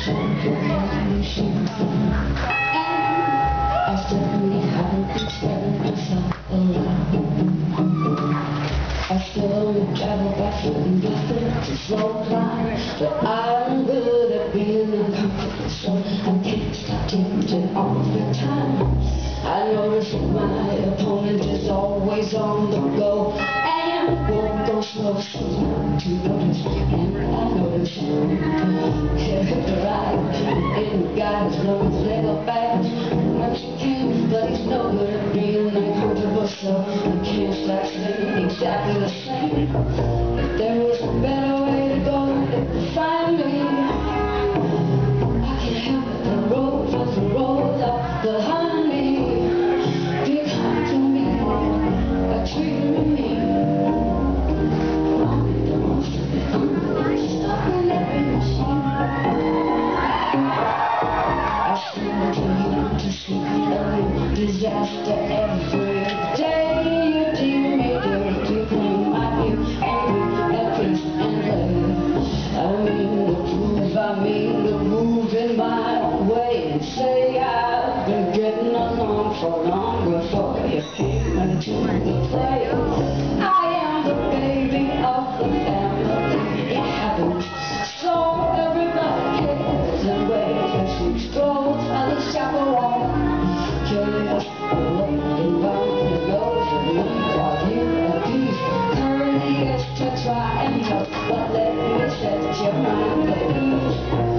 I certainly haven't extended myself around. I still travel back and forth to slow climb, but I'm good at being uncomfortable, so I can't stop tempting all the time. I notice that my opponent is always on the go, and won't go slow, so to notice. And I notice characterized in the guy who's known his leg up fast, much he can, but he's no good at being uncomfortable, so he can't stop saying exactly the same. If there was a better way to go to find me, I can help it. The road just rolls up behind me. Be kind to me, but treat me mean. I'll make the most of it. I'm stuck in every machine. I seem to you to see a disaster every day. You deem me dirty, clean, I feel angry at peace and love. I mean to prove, I mean to move in my own way and say I've been getting along for long before you came into the play. I am the baby of the family, it happens, so everybody cares and waves as she strolls by the chaperone. Curious, looking round your nose at me while you appease courteous to try and help, but let me set your mind at ease.